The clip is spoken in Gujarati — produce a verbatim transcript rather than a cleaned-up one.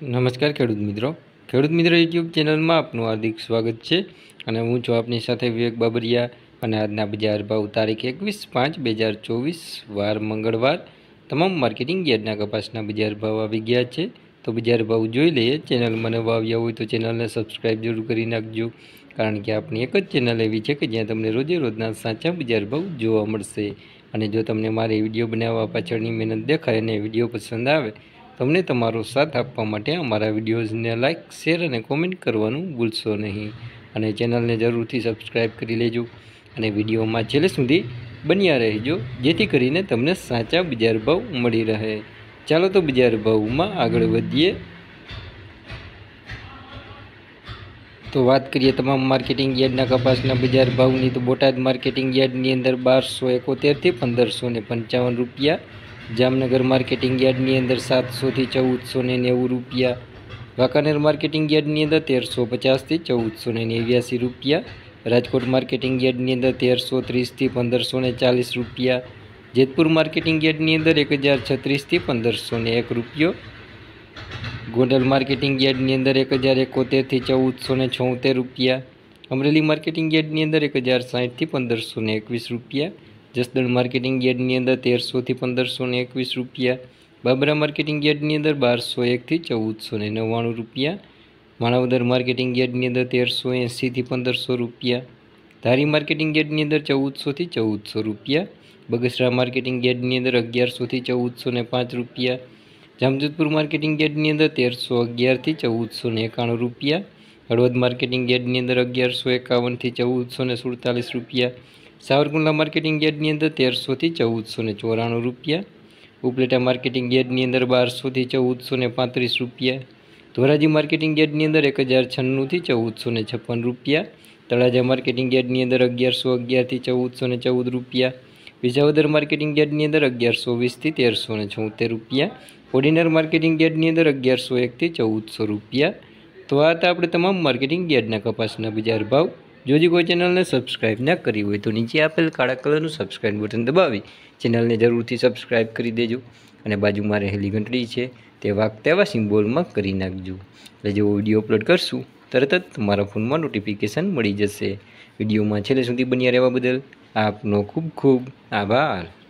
નમસ્કાર ખેડૂત મિત્રો ખેડૂત મિત્રો યુટ્યુબ ચેનલમાં આપનું હાર્દિક સ્વાગત છે અને હું છું આપની સાથે વિવેક બાબરિયા અને આજના બજાર ભાવ તારીખ એકવીસ પાંચ બે હજાર ચોવીસ વાર મંગળવાર તમામ માર્કેટિંગ યાર્ડના કપાસના બજાર ભાવ આવી ગયા છે। તો બજાર ભાવ જોઈ લઈએ। ચેનલમાં નવા આવ્યા હોય તો ચેનલને સબસ્ક્રાઈબ જરૂર કરી નાખજો, કારણ કે આપણી એક જ ચેનલ એવી છે કે જ્યાં તમને રોજે રોજના સાચા બજાર ભાવ જોવા મળશે। અને જો તમને મારી વિડીયો બનાવવા પાછળની મહેનત દેખાય અને વિડીયો પસંદ આવે તમને તમારો સાથ આપવા માટે અમારા વિડીયોઝને લાઇક, શેર અને કોમેન્ટ કરવાનું ભૂલશો નહીં। અને ચેનલને જરૂરથી સબસ્ક્રાઈબ કરી લેજો અને વિડીયોમાં છેલ્લે સુધી બન્યા રહેજો, જેથી કરીને તમને સાચા બજાર ભાવ મળી રહે। ચાલો તો બજાર ભાવમાં આગળ વધીએ। તો વાત કરીએ તમામ માર્કેટિંગ યાર્ડના કપાસના બજાર ભાવની, તો બોટાદ માર્કેટિંગ યાર્ડની અંદર બારસો એકોતેરથી પંદરસો ને પંચાવન રૂપિયા, જામનગર માર્કેટિંગ યાર્ડની અંદર સાતસોથી ચૌદસો ને નેવું રૂપિયા, વાંકાનેર માર્કેટિંગ યાર્ડની અંદર તેરસો પચાસથી ચૌદસો ને નેવ્યાસી રૂપિયા, રાજકોટ માર્કેટિંગ યાર્ડની અંદર તેરસો ત્રીસથી પંદરસો ને ચાલીસ રૂપિયા, જેતપુર માર્કેટિંગ યાર્ડની અંદર એક હજાર છત્રીસથી પંદરસો ને એક રૂપિયો, ગોંડલ માર્કેટિંગ યાર્ડની અંદર એક હજાર એકોતેરથી ચૌદસો ને છોતેર રૂપિયા, અમરેલી માર્કેટિંગ યાર્ડની અંદર એક હજાર સાઠથી પંદરસો ને એકવીસ રૂપિયા, જસદણ માર્કેટિંગ યાર્ડની અંદર તેરસોથી પંદરસો ને એકવીસ રૂપિયા, બાબરા માર્કેટિંગ યાર્ડની અંદર બારસો એકથી ચૌદસો ને નવ્વાણું રૂપિયા, માણાવદર માર્કેટિંગ યાર્ડની અંદર તેરસો એંસીથી પંદરસો રૂપિયા, ધારી માર્કેટિંગ યાર્ડની અંદર ચૌદસોથી ચૌદસો રૂપિયા, બગસરા માર્કેટિંગ યાર્ડની અંદર અગિયારસોથી ચૌદસો ને પાંચ રૂપિયા, જામજોધપુર માર્કેટિંગ યાર્ડની અંદર તેરસો અગિયારથી ચૌદસો ને એકાણું રૂપિયા, હળવદ માર્કેટિંગ યાર્ડની અંદર અગિયારસો એકાવનથી ચૌદસો ને સુડતાલીસ રૂપિયા, સાવરકુંડલા માર્કેટિંગ યાર્ડની અંદર તેરસોથી ચૌદસો ને ચોરાણું રૂપિયા, ઉપલેટા માર્કેટિંગ યાર્ડની અંદર બારસોથી ચૌદસો ને પાંત્રીસ રૂપિયા, ધોરાજી માર્કેટિંગ યાર્ડની અંદર એક હજાર છન્નુંથી ચૌદસો ને છપ્પન રૂપિયા, તળાજા માર્કેટિંગ યાર્ડની અંદર અગિયારસો અગિયારથી ચૌદસો ને ચૌદ રૂપિયા, વિસાવદર માર્કેટિંગ યાર્ડની અંદર અગિયારસો વીસથી તેરસો ને છોતેર રૂપિયા, ઓર્ડિનર માર્કેટિંગ યાર્ડની અંદર અગિયારસો એકથી ચૌદસો રૂપિયા। તો આ હતા આપણે તમામ માર્કેટિંગ યાર્ડના કપાસના બજાર ભાવ। જો જે કોઈ ચેનલને સબસ્ક્રાઈબ ના કરી હોય તો નીચે આપેલ કાળા કલરનું સબસ્ક્રાઈબ બટન દબાવી ચેનલને જરૂરથી સબસ્ક્રાઈબ કરી દેજો અને બાજુમાં રહેલી ઘંટડી છે તે વાગતા એવા સિમ્બોલમાં કરી નાખજો, એટલે જેવો વિડીયો અપલોડ કરશું તરત જ તમારા ફોનમાં નોટિફિકેશન મળી જશે। વિડીયોમાં છેલ્લે સુધી બન્યા રહેવા બદલ આપનો ખૂબ ખૂબ આભાર।